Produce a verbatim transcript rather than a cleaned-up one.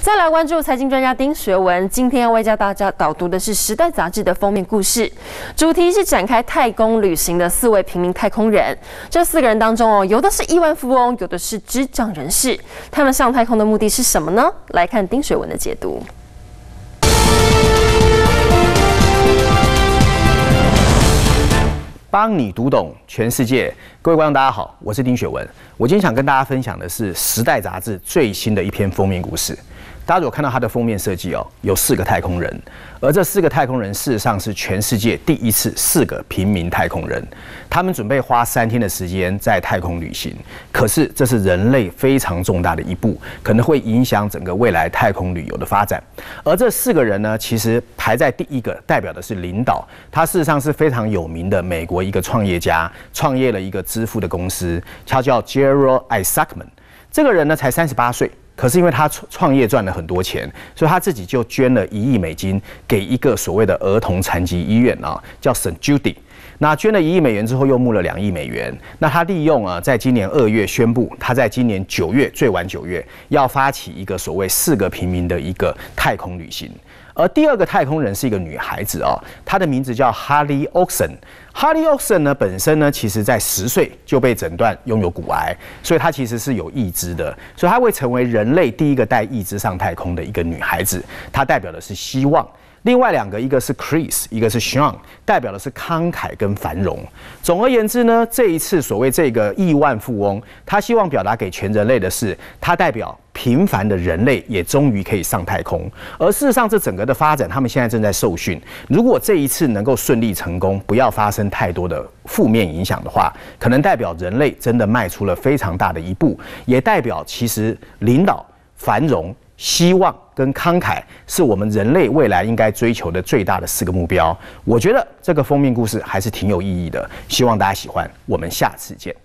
再来关注财经专家丁学文，今天要为大家导读的是《时代》杂志的封面故事，主题是展开太空旅行的四位平民太空人。这四个人当中哦，有的是亿万富翁，有的是智障人士。他们上太空的目的是什么呢？来看丁学文的解读。 帮你读懂全世界，各位观众大家好，我是丁学文。我今天想跟大家分享的是《时代》杂志最新的一篇封面故事。大家如果看到它的封面设计哦，有四个太空人，而这四个太空人事实上是全世界第一次四个平民太空人，他们准备花三天的时间在太空旅行。可是这是人类非常重大的一步，可能会影响整个未来太空旅游的发展。而这四个人呢，其实排在第一个，代表的是领导，他事实上是非常有名的美国一个创业家，创业了一个支付的公司，他叫 Gerald Isaacman。这个人呢才三十八岁。 可是因为他创业赚了很多钱，所以他自己就捐了一亿美金给一个所谓的儿童残疾医院啊，叫 Saint Jude。那捐了一亿美元之后，又募了两亿美元。那他利用啊，在今年二月宣布，他在今年九月最晚九月要发起一个所谓四个平民的一个太空旅行。 而第二个太空人是一个女孩子哦，她的名字叫 Harley Olsen。Harley Olsen 呢，本身呢，其实在十岁就被诊断拥有骨癌，所以她其实是有义肢的，所以她会成为人类第一个带义肢上太空的一个女孩子。她代表的是希望。 另外两个，一个是 Chris， 一个是 Sean， 代表的是慷慨跟繁荣。总而言之呢，这一次所谓这个亿万富翁，他希望表达给全人类的是，他代表平凡的人类也终于可以上太空。而事实上，这整个的发展，他们现在正在受训。如果这一次能够顺利成功，不要发生太多的负面影响的话，可能代表人类真的迈出了非常大的一步，也代表其实领导、繁荣。 希望跟慷慨是我们人类未来应该追求的最大的四个目标。我觉得这个封面故事还是挺有意义的，希望大家喜欢。我们下次见。